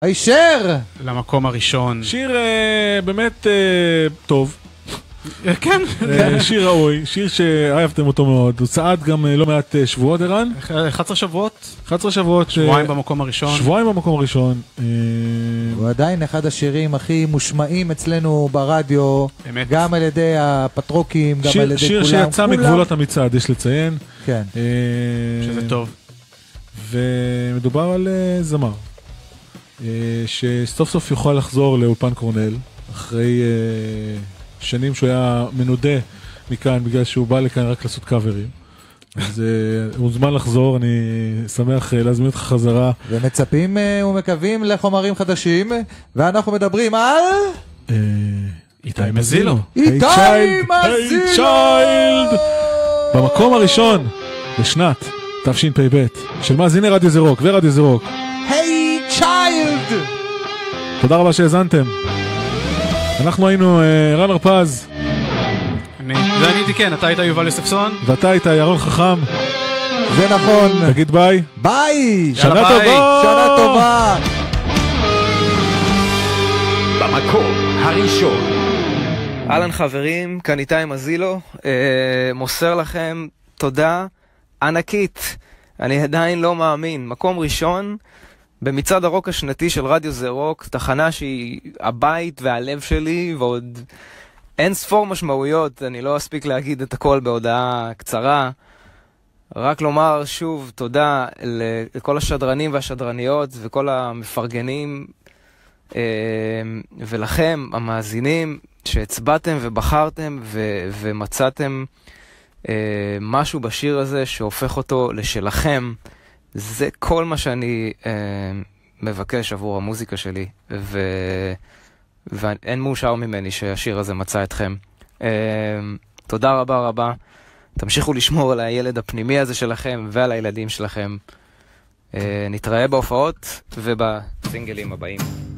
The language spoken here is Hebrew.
הישר! למקום הראשון. שיר באמת טוב. כן. שיר ראוי, שיר שאהבתם אותו מאוד. הוא צעד גם לא מעט שבועות, ערן. 11 שבועות. 11 שבועות. שבועיים במקום הראשון. שבועיים במקום הראשון. הוא עדיין אחד השירים הכי מושמעים אצלנו ברדיו. באמת. גם על ידי הפטרוקים, גם על ידי כולם. שיר שיצא מגבולות המצעד, יש לציין. כן. שזה טוב. ומדובר על זמר. שסוף סוף יוכל לחזור לאולפן קורנל, אחרי שנים שהוא היה מנודה מכאן, בגלל שהוא בא לכאן רק לעשות קאברים. אז הוא זמן לחזור, אני שמח להזמין אותך חזרה. ומצפים ומקווים לחומרים חדשים, ואנחנו מדברים על... איתי מזילו. איתי מזילו! במקום הראשון לשנת תשפ"ב, של מאזיני רדיו זה רוק ורדיו זה רוק. היי צ'יילד! תודה רבה שהאזנתם. אנחנו היינו ערן הר-פז. זה אני הייתי, כן, אתה היית יובל יוספסון. ואתה היית ירון חכם. זה נכון. תגיד ביי. ביי! שנה טובה! שנה טובה! במקום הראשון. אהלן חברים, כאן איתי מזילו. מוסר לכם תודה ענקית. אני עדיין לא מאמין. מקום ראשון במצעד הרוק השנתי של רדיו זה רוק, תחנה שהיא הבית והלב שלי, ועוד אין ספור משמעויות. אני לא אספיק להגיד את הכל בהודעה קצרה. רק לומר שוב תודה לכל השדרנים והשדרניות וכל המפרגנים, ולכם המאזינים שהצבעתם ובחרתם ומצאתם משהו בשיר הזה שהופך אותו לשלכם. זה כל מה שאני מבקש עבור המוזיקה שלי, ואין מאושר ממני שהשיר הזה מצא אתכם. תודה רבה רבה. תמשיכו לשמור על הילד הפנימי הזה שלכם ועל הילדים שלכם. נתראה בהופעות ובסינגלים הבאים.